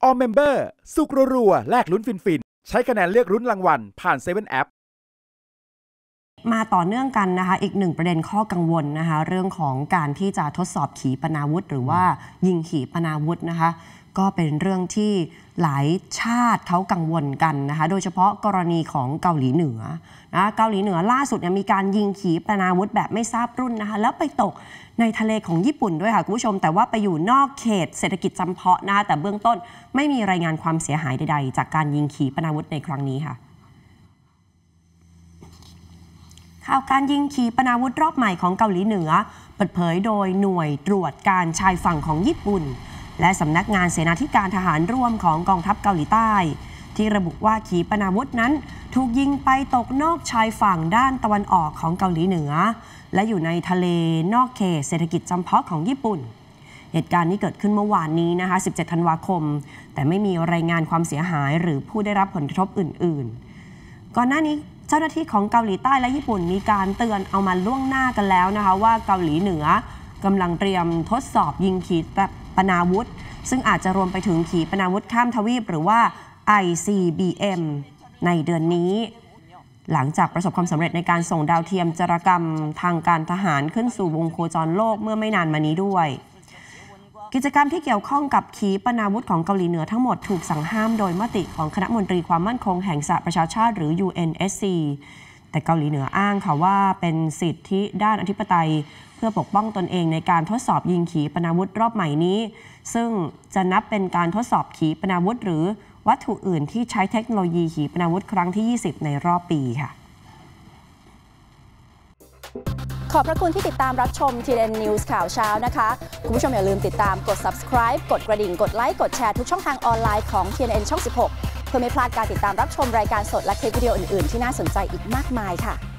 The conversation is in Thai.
All Member สุกรัวๆแลกลุ้นฟินๆใช้คะแนนเลือกลุ้นรางวัลผ่าน7 App มาต่อเนื่องกันนะคะอีกหนึ่งประเด็นข้อกังวลนะคะเรื่องของการที่จะทดสอบขีปนาวุธหรือว่ายิงขีปนาวุธนะคะก็เป็นเรื่องที่หลายชาติเขากังวลกันนะคะโดยเฉพาะกรณีของเกาหลีเหนือนะเกาหลีเหนือล่าสุดมีการยิงขีปนาวุธแบบไม่ทราบรุ่นนะคะแล้วไปตกในทะเลของญี่ปุ่นด้วยค่ะคุณผู้ชมแต่ว่าไปอยู่นอกเขตเศรษฐกิจจำเพาะนะคะแต่เบื้องต้นไม่มีรายงานความเสียหายใดๆจากการยิงขีปนาวุธในครั้งนี้ค่ะข่าวการยิงขีปนาวุธรอบใหม่ของเกาหลีเหนือเปิดเผยโดยหน่วยตรวจการชายฝั่งของญี่ปุ่นและสำนักงานเสนาธิการทหารร่วมของกองทัพเกาหลีใต้ที่ระบุว่าขีปนาวุธนั้นถูกยิงไปตกนอกชายฝั่งด้านตะวันออกของเกาหลีเหนือและอยู่ในทะเลนอกเขตเศรษฐกิจจำเพาะของญี่ปุ่นเหตุการณ์นี้เกิดขึ้นเมื่อวานนี้นะคะ17 ธันวาคมแต่ไม่มีรายงานความเสียหายหรือผู้ได้รับผลกระทบอื่นๆก่อนหน้านี้เจ้าหน้าที่ของเกาหลีใต้และญี่ปุ่นมีการเตือนเอามาล่วงหน้ากันแล้วนะคะว่าเกาหลีเหนือกำลังเตรียมทดสอบยิงขีปนาวุธซึ่งอาจจะรวมไปถึงขีปนาวุธข้ามทวีปหรือว่า ICBM ในเดือนนี้หลังจากประสบความสำเร็จในการส่งดาวเทียมจารกรรมทางการทหารขึ้นสู่วงโคจรโลกเมื่อไม่นานมานี้ด้วยกิจกรรมที่เกี่ยวข้องกับขีปนาวุธของเกาหลีเหนือทั้งหมดถูกสั่งห้ามโดยมติของคณะมนตรีความมั่นคงแห่งสหประชาชาติหรือ UNSC แต่เกาหลีเหนืออ้างค่ะว่าเป็นสิทธิด้านอธิปไตยเพื่อปกป้องตนเองในการทดสอบยิงขีปนาวุธรอบใหม่นี้ซึ่งจะนับเป็นการทดสอบขีปนาวุธหรือวัตถุอื่นที่ใช้เทคโนโลยีขีปนาวุธครั้งที่20ในรอบปีค่ะขอบพระคุณที่ติดตามรับชม TNN News ข่าวเช้านะคะคุณผู้ชมอย่าลืมติดตามกด subscribe กดกระดิ่งกดไลค์กดแชร์ทุกช่องทางออนไลน์ของ TNN ช่อง 16 เพื่อไม่พลาดการติดตามรับชมรายการสดและคลิปวิดีโออื่นๆที่น่าสนใจอีกมากมายค่ะ